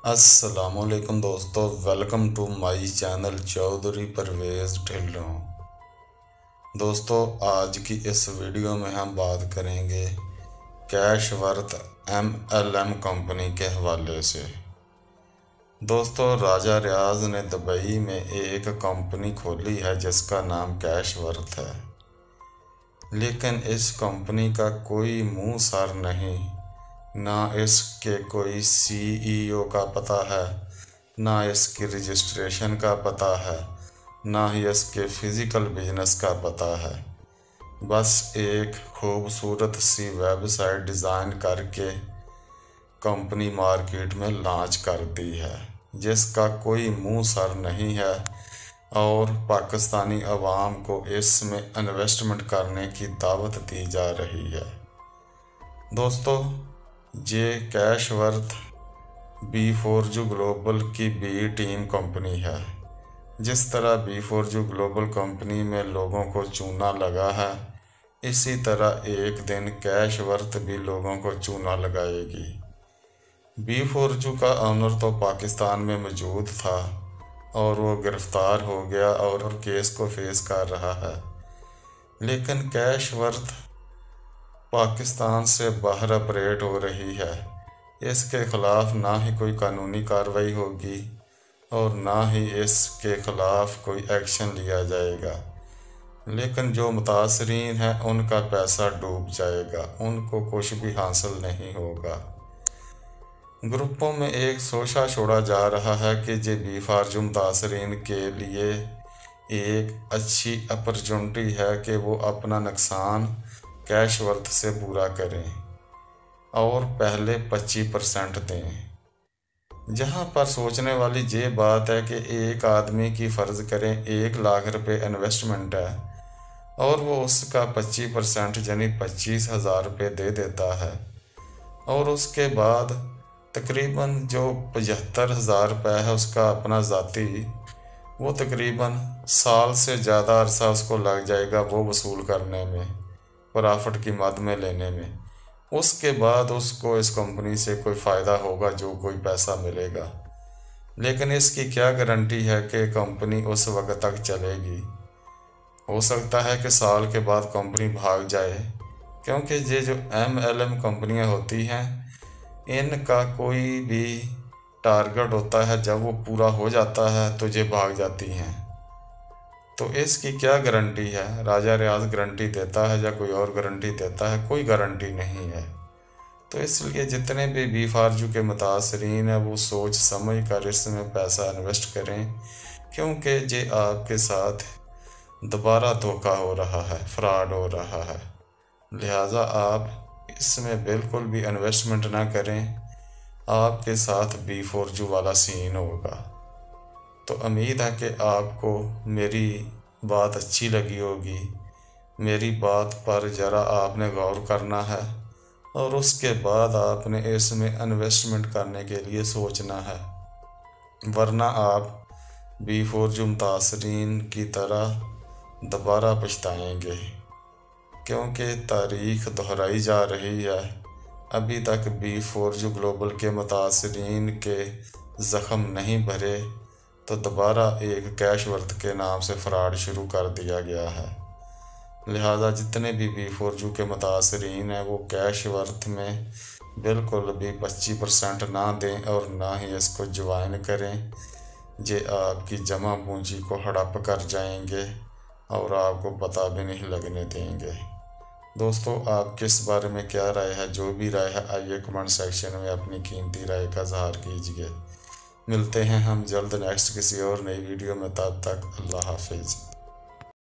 السلام علیکم دوستو، welcome to my channel Chaudhry Parvez Dhillon. دوستو، آج کی اس ویڈیو میں ہم بات کریں گے کیش ورتھ MLM کمپنی کے حوالے سے۔ دوستو، راجہ ریاض نے دبئی میں ایک کمپنی کھولی ہے جس کا نام کیش ورتھ ہے، لیکن اس کمپنی کا کوئی منہ سر نہیں، نہ اس کے کوئی CEO کا پتہ ہے، نہ اس کی رجسٹریشن کا پتہ ہے، نہ ہی اس کے فزیکل بزنس کا پتہ ہے۔ بس ایک خوبصورت سی ویب سائٹ ڈیزائن کر کے کمپنی مارکیٹ میں لانچ کر دی ہے، جس کا کوئی منہ سر نہیں ہے، اور پاکستانی عوام کو اس میں انویسٹمنٹ کرنے کی دعوت دی جا رہی ہے۔ دوستو، یہ کیش ورتھ B4G گلوبل کی B ٹیم کمپنی ہے۔ جس طرح B4G گلوبل کمپنی میں لوگوں کو چونا لگا ہے، اسی طرح ایک دن کیش ورتھ بھی لوگوں کو چونا لگائے گی۔ B4G کا آنر تو پاکستان میں موجود تھا اور وہ گرفتار ہو گیا اور کیس کو فیس کر رہا ہے، لیکن کیش ورتھ پاکستان سے باہر آپریٹ ہو رہی ہے۔ اس کے خلاف نہ ہی کوئی قانونی کارروائی ہوگی اور نہ ہی اس کے خلاف کوئی ایکشن لیا جائے گا، لیکن جو متاثرین ہیں ان کا پیسہ ڈوب جائے گا، ان کو کچھ بھی حاصل نہیں ہوگا۔ گروپوں میں ایک سوچا چھوڑا جا رہا ہے کہ یہ B4G متاثرین کے لیے ایک اچھی اپرچونٹی ہے کہ وہ اپنا نقصان کیش ورتھ سے پورا کریں اور پہلے 25% دیں۔ جہاں پر سوچنے والی یہ بات ہے کہ ایک آدمی کی فرض کریں 1 لاکھ روپے انویسٹمنٹ ہے اور وہ اس کا 25% یعنی 25,000 روپے دے دیتا ہے، اور اس کے بعد تقریباً جو 75,000 روپے ہے اس کا اپنا ذاتی، وہ تقریباً سال سے زیادہ عرصہ اس کو لگ جائے گا وہ وصول کرنے میں، پرافٹ کی مد میں لینے میں۔ اس کے بعد اس کو اس کمپنی سے کوئی فائدہ ہوگا، جو کوئی پیسہ ملے گا، لیکن اس کی کیا گارنٹی ہے کہ کمپنی اس وقت تک چلے گی؟ ہو سکتا ہے کہ سال کے بعد کمپنی بھاگ جائے، کیونکہ یہ جو MLM کمپنیاں ہوتی ہیں ان کا کوئی بھی ٹارگٹ ہوتا ہے، جب وہ پورا ہو جاتا ہے تو یہ بھاگ جاتی ہیں۔ تو اس کی کیا گارنٹی ہے؟ راجہ ریاض گارنٹی دیتا ہے یا کوئی اور گارنٹی دیتا ہے؟ کوئی گارنٹی نہیں ہے۔ تو اس لیے جتنے بھی B4G کے متاثرین ہیں وہ سوچ سمجھ کر اس میں پیسہ انویسٹ کریں، کیونکہ یہ آپ کے ساتھ دوبارہ دھوکہ ہو رہا ہے، فراڈ ہو رہا ہے۔ لہٰذا آپ اس میں بالکل بھی انویسٹمنٹ نہ کریں، آپ کے ساتھ B4G والا سین ہوگا۔ تو امید ہے کہ آپ کو میری بات اچھی لگی ہوگی۔ میری بات پر ذرا آپ نے غور کرنا ہے اور اس کے بعد آپ نے اس میں انویسٹمنٹ کرنے کے لیے سوچنا ہے، ورنہ آپ B4G متاثرین کی طرح دوبارہ پچھتائیں گے، کیونکہ تاریخ دہرائی جا رہی ہے۔ ابھی تک B4G گلوبل کے متاثرین کے زخم نہیں بھرے، تو دوبارہ ایک کیش ورتھ کے نام سے فراڈ شروع کر دیا گیا ہے۔ لہٰذا جتنے بھی B4G کے متاثرین ہیں وہ کیش ورتھ میں بالکل بھی 25% نہ دیں اور نہ ہی اس کو جوائن کریں۔ یہ آپ کی جمع پونجی کو ہڑپ کر جائیں گے اور آپ کو پتہ بھی نہیں لگنے دیں گے۔ دوستو، آپ کس بارے میں کیا رائے ہے؟ جو بھی رائے ہے آئیے کمنٹ سیکشن میں اپنی قیمتی رائے کا اظہار کیجیے۔ ملتے ہیں ہم جلد نیکسٹ کسی اور نئی ویڈیو میں، تب تک اللہ حافظ۔